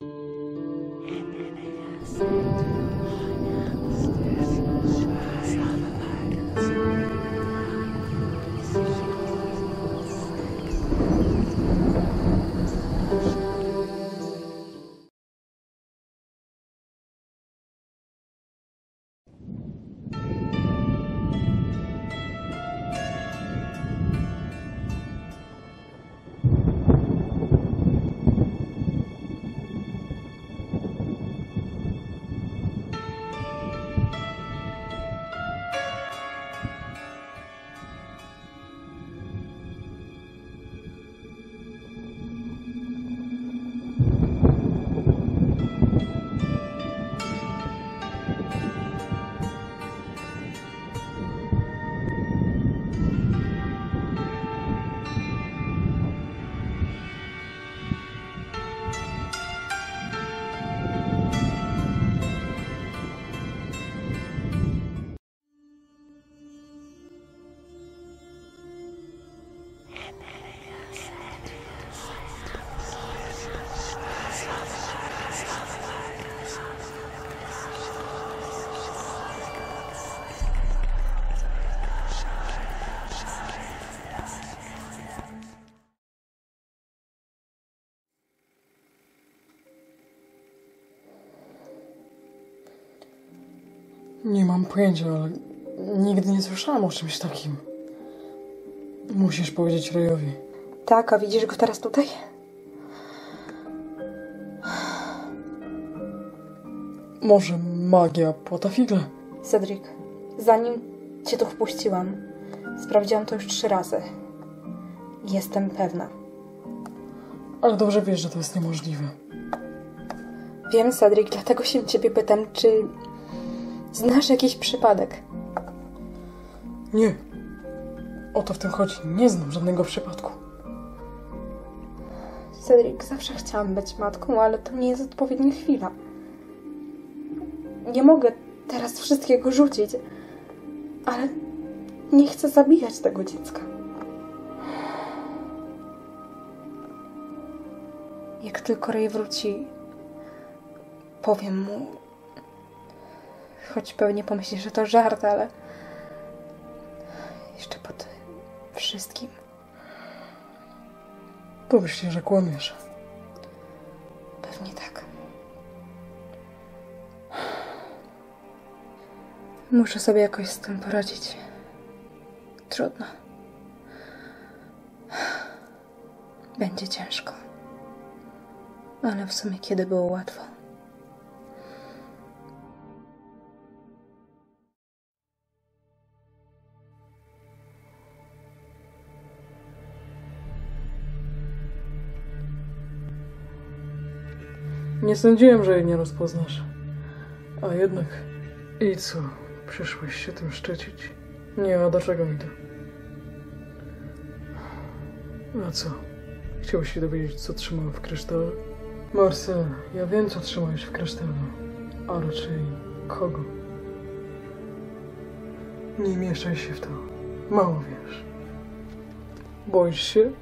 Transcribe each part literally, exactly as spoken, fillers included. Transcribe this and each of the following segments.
Nie mam pojęcia, ale nigdy nie słyszałam o czymś takim. Musisz powiedzieć Rayowi. Tak, a widzisz go teraz tutaj? Może magia płata figle? Cedric, zanim cię tu wpuściłam, sprawdziłam to już trzy razy. Jestem pewna. Ale dobrze wiesz, że to jest niemożliwe. Wiem, Cedric, dlatego się ciebie pytam, czy znasz jakiś przypadek? Nie. O to w tym chodzi. Nie znam żadnego przypadku. Cedric, zawsze chciałam być matką, ale to nie jest odpowiednia chwila. Nie mogę teraz wszystkiego rzucić, ale nie chcę zabijać tego dziecka. Jak tylko Ray wróci, powiem mu, choć pewnie pomyśli, że to żart, ale jeszcze po tym wszystkim. Pomyśli, że kłamiesz. Pewnie tak. Muszę sobie jakoś z tym poradzić. Trudno. Będzie ciężko. Ale w sumie kiedy było łatwo? Nie sądziłem, że jej nie rozpoznasz. A jednak... I co? Przyszłeś się tym szczycić? Nie, a do czego mi to? A co? Chciałeś się dowiedzieć, co trzymałem w krysztale? Marcel, ja wiem, co trzymałeś w krysztale. A raczej kogo? Nie mieszaj się w to. Mało wiesz. Boisz się?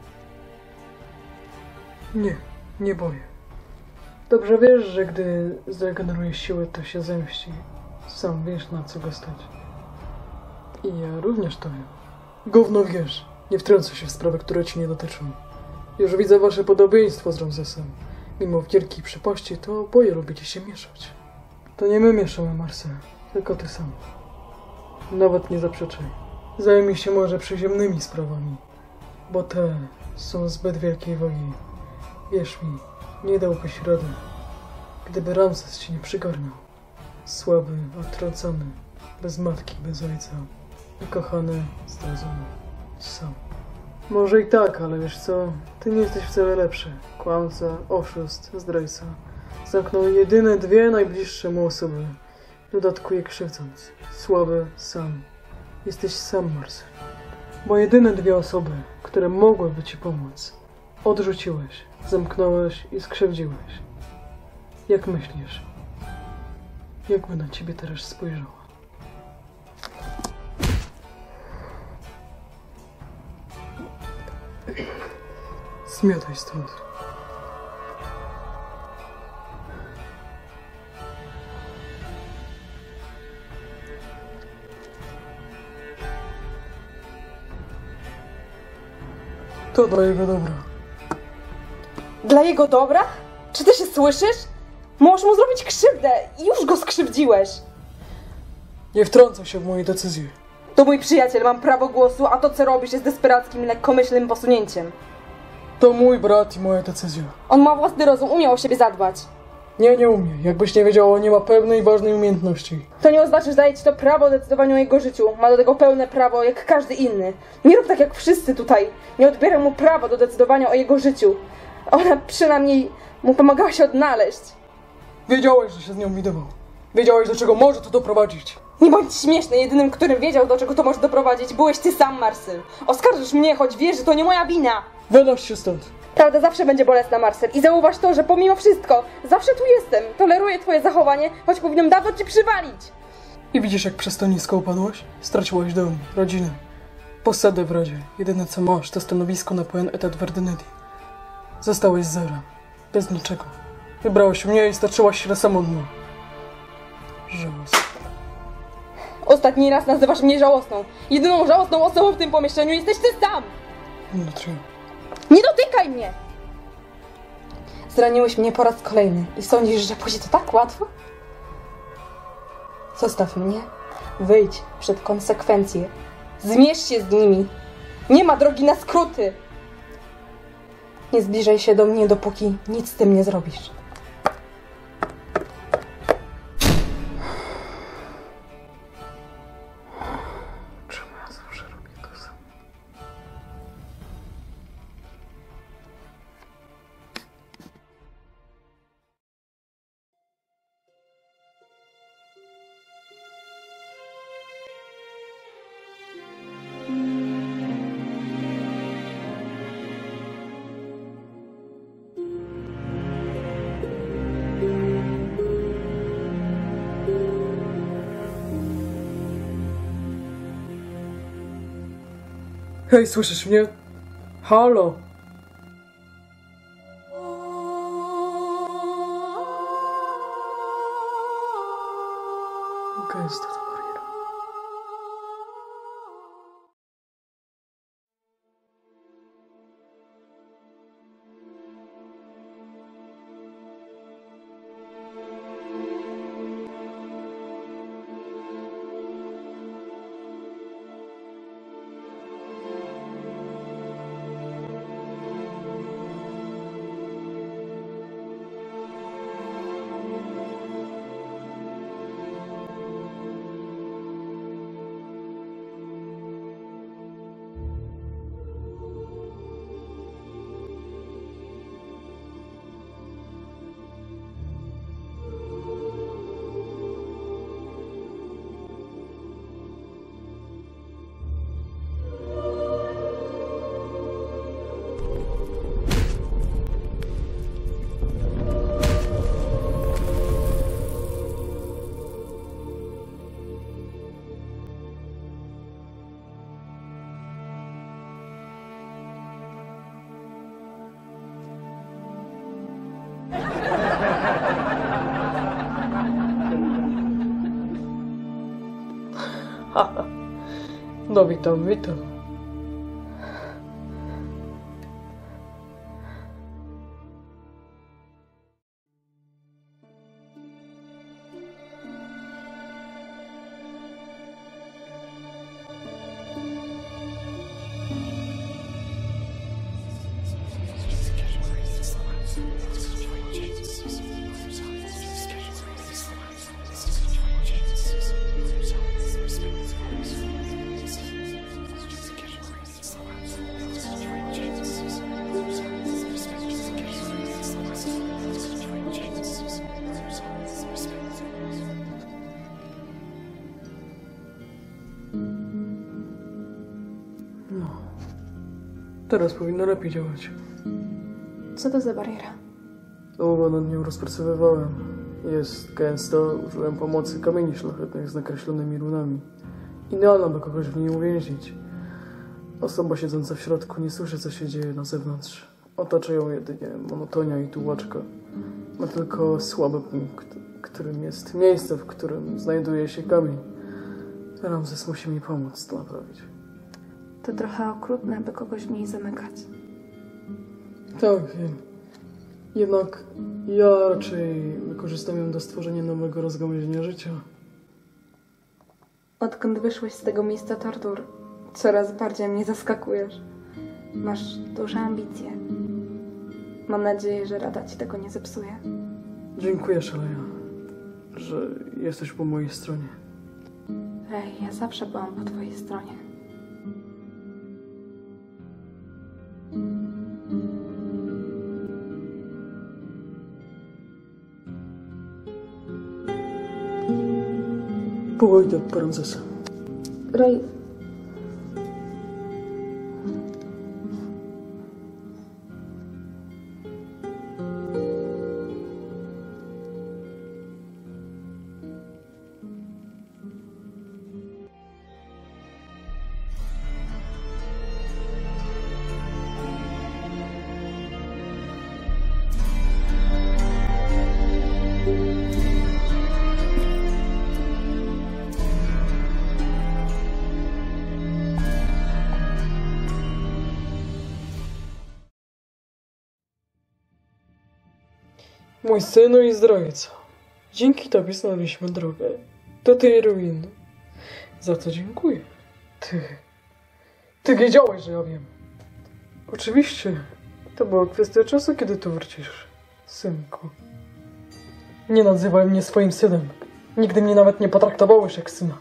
Nie, nie boję. Dobrze wiesz, że gdy zregeneruje siłę, to się zemści. Sam wiesz, na co go stać. I ja również to wiem. Gówno wiesz. Nie wtrącę się w sprawy, które ci nie dotyczą. Już widzę wasze podobieństwo z Ramzesem. Mimo wielkiej przepaści, to oboje lubicie się mieszać. To nie my mieszamy, Marcel, tylko ty sam. Nawet nie zaprzeczaj. Zajmij się może przyziemnymi sprawami, bo te są zbyt wielkiej wagi. Wierz mi, nie dałbyś rady, gdyby Ramzes cię nie przygarnął. Słaby, odtrącony, bez matki, bez ojca, ukochany, zdradzony, sam. Może i tak, ale wiesz co, ty nie jesteś wcale lepszy. Kłamca, oszust, zdrajca. Zamknął jedyne dwie najbliższe mu osoby. W dodatku je krzywdząc. Słaby, sam. Jesteś sam, Marcel. Bo jedyne dwie osoby, które mogłyby ci pomóc, odrzuciłeś, zamknąłeś i skrzywdziłeś. Jak myślisz? Jakby na ciebie teraz spojrzała? Zmiotaj stąd. To dla jego dobra. Dla jego dobra? Czy ty się słyszysz? Możesz mu zrobić krzywdę i już go skrzywdziłeś. Nie wtrącaj się w moje decyzje. To mój przyjaciel, mam prawo głosu, a to co robisz jest desperackim, lekkomyślnym posunięciem. To mój brat i moja decyzja. On ma własny rozum, umie o siebie zadbać. Nie, nie umie. Jakbyś nie wiedziała, nie ma pewnej ważnej umiejętności. To nie oznacza, że daje ci to prawo o decydowaniu o jego życiu. Ma do tego pełne prawo, jak każdy inny. Nie rób tak jak wszyscy tutaj. Nie odbieraj mu prawa do decydowania o jego życiu. Ona przynajmniej mu pomagała się odnaleźć. Wiedziałeś, że się z nią widywał. Wiedziałeś, do czego może to doprowadzić. Nie bądź śmieszny, jedynym, którym wiedział, do czego to może doprowadzić, byłeś ty sam, Marcel. Oskarżysz mnie, choć wiesz, że to nie moja wina. Wynoś się stąd. Prawda zawsze będzie bolesna, Marcel. I zauważ to, że pomimo wszystko, zawsze tu jestem. Toleruję twoje zachowanie, choć powinienem dawno ci przywalić. I widzisz, jak przez to nisko upadłaś? Straciłaś dom, rodzinę, posadę w radzie. Jedyne co masz, to stanowisko na pełen etat w Ardennedi. Zostałeś zerem, bez niczego. Wybrałaś mnie i starczyłaś się na samo dno. Żałosne. Ostatni raz nazywasz mnie żałosną. Jedyną żałosną osobą w tym pomieszczeniu jesteś ty sam. Dlaczego? Nie dotykaj mnie! Zraniłeś mnie po raz kolejny i sądzisz, że pójdzie to tak łatwo? Zostaw mnie. Wyjdź przed konsekwencje. Zmierz się z nimi. Nie ma drogi na skróty. Nie zbliżaj się do mnie, dopóki nic z tym nie zrobisz. Czemu ja zawsze robię to samo? Hej, słyszysz mnie? Halo? Gęsto to kuriera. No witam, witam. No. Teraz powinno lepiej działać. Co to za bariera? Długo nad nią rozpracowywałem. Jest gęsto, użyłem pomocy kamieni szlachetnych z nakreślonymi runami. Idealna, by kogoś w niej uwięzić. Osoba siedząca w środku nie słyszy, co się dzieje na zewnątrz. Otacza ją jedynie monotonia i tułaczka. Ma tylko słaby punkt, którym jest miejsce, w którym znajduje się kamień. Ramzes musi mi pomóc to naprawić. To trochę okrutne, by kogoś w niej zamykać. Tak, wiem. Jednak ja raczej wykorzystam ją do stworzenia nowego rozgałęzienia życia. Odkąd wyszłeś z tego miejsca tortur, coraz bardziej mnie zaskakujesz. Masz duże ambicje. Mam nadzieję, że Rada ci tego nie zepsuje. Dziękuję, Szaleja, że jesteś po mojej stronie. Ej, ja zawsze byłam po twojej stronie. Pójdę po Ramzesa. Rej... Mój synu i zdrajco, dzięki tobie znaleźliśmy drogę do tej ruiny. Za co dziękuję. Ty... Ty wiedziałeś, że ja wiem. Oczywiście, to była kwestia czasu, kiedy tu wrócisz, synku. Nie nazywaj mnie swoim synem. Nigdy mnie nawet nie potraktowałeś jak syna.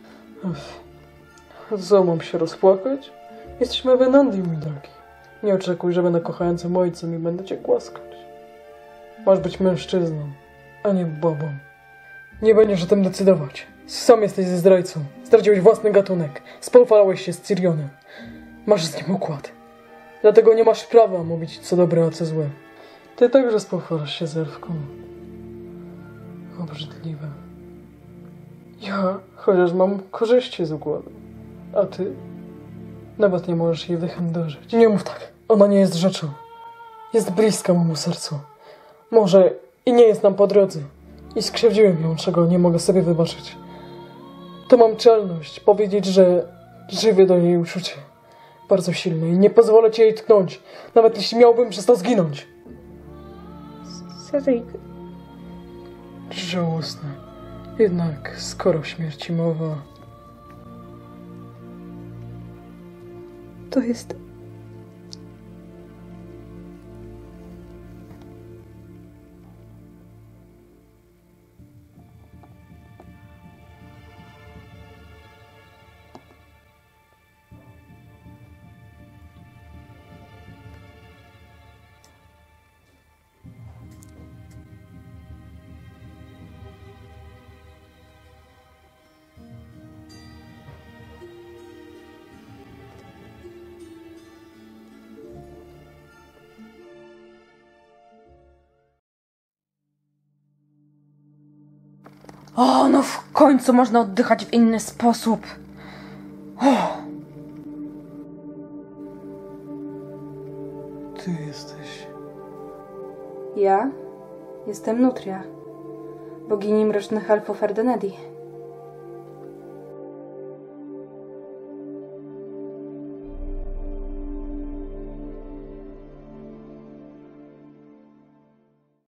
Ech. Co, mam się rozpłakać? Jesteśmy w Enandii, mój drogi. Nie oczekuj, że będę kochającym ojcem i będę cię głaskać. Masz być mężczyzną, a nie babą. Nie będziesz o tym decydować. Sam jesteś ze zdrajcą. Straciłeś własny gatunek. Spofalałeś się z Cyrionem. Masz z nim układ. Dlatego nie masz prawa mówić, co dobre, a co złe. Ty także spofalasz się z elfką. Obrzydliwe. Ja chociaż mam korzyści z układu. A ty? Nawet nie możesz jej wychędożyć. Nie mów tak. Ona nie jest rzeczą. Jest bliska memu sercu. Może i nie jest nam po drodze. I skrzywdziłem ją, czego nie mogę sobie wybaczyć. To mam czelność powiedzieć, że żywię do niej uczucie. Bardzo silne i nie pozwolę ci jej tknąć. Nawet jeśli miałbym przez to zginąć. Cedric... Żałosne. Jednak skoro o śmierci mowa... To jest... O, no w końcu można oddychać w inny sposób. O. Ty jesteś... Ja jestem Nutria, bogini mrocznych elfów Erdenedi.